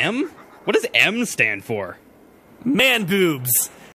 M? What does M stand for? Man boobs.